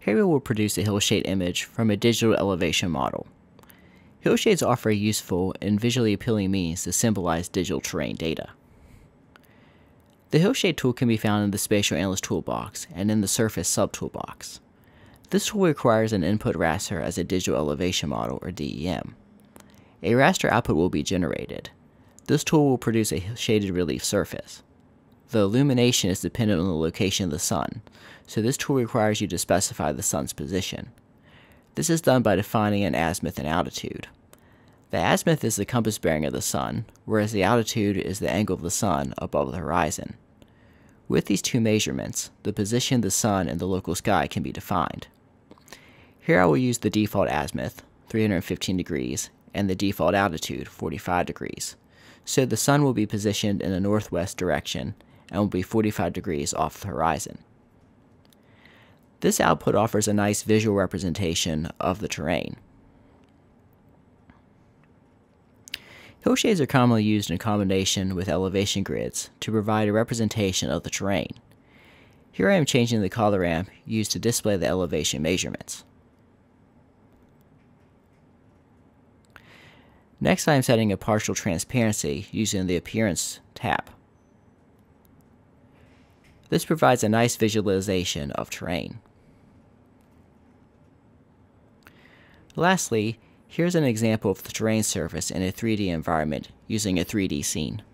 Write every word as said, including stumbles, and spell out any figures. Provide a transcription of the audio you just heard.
Here we will produce a hillshade image from a digital elevation model. Hillshades offer a useful and visually appealing means to symbolize digital terrain data. The Hillshade tool can be found in the Spatial Analyst toolbox and in the Surface sub-toolbox. This tool requires an input raster as a digital elevation model, or D E M. A raster output will be generated. This tool will produce a shaded relief surface. The illumination is dependent on the location of the sun, so this tool requires you to specify the sun's position. This is done by defining an azimuth and altitude. The azimuth is the compass bearing of the sun, whereas the altitude is the angle of the sun above the horizon. With these two measurements, the position of the sun in the local sky can be defined. Here I will use the default azimuth, three hundred fifteen degrees, and the default altitude, forty-five degrees. So the sun will be positioned in the northwest direction and will be forty-five degrees off the horizon. This output offers a nice visual representation of the terrain. Hillshades are commonly used in combination with elevation grids to provide a representation of the terrain. Here I am changing the color ramp used to display the elevation measurements. Next, I am setting a partial transparency using the Appearance tab. This provides a nice visualization of terrain. Lastly, here's an example of the terrain surface in a three D environment using a three D scene.